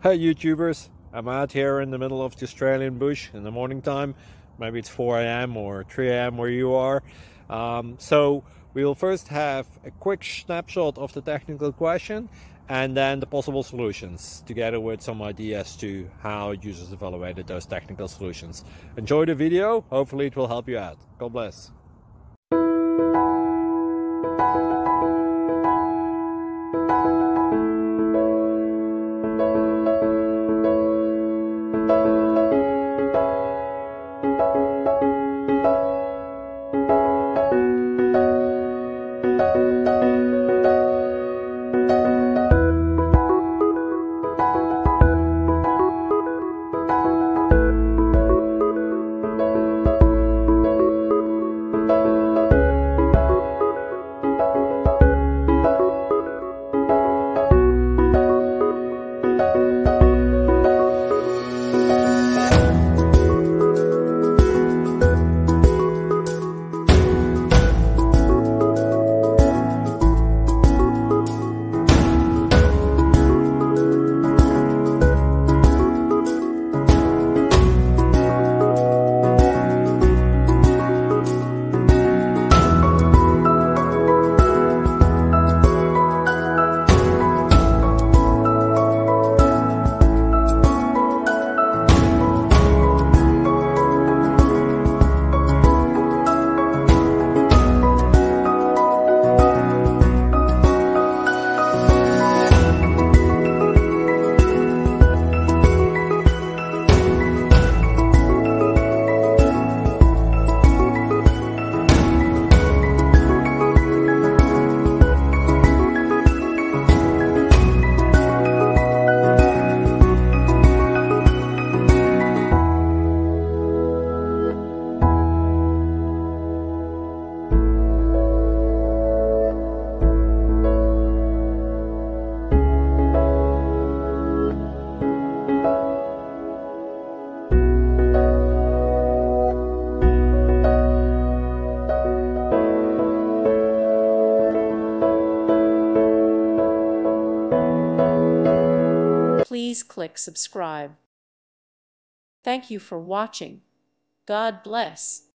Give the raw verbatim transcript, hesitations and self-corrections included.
Hey YouTubers, I'm out here in the middle of the Australian bush in the morning time. Maybe it's four A M or three A M where you are. Um, so we will first have a quick snapshot of the technical question and then the possible solutions, together with some ideas to how users evaluated those technical solutions. Enjoy the video, hopefully it will help you out. God bless. Please click subscribe. Thank you for watching. God bless.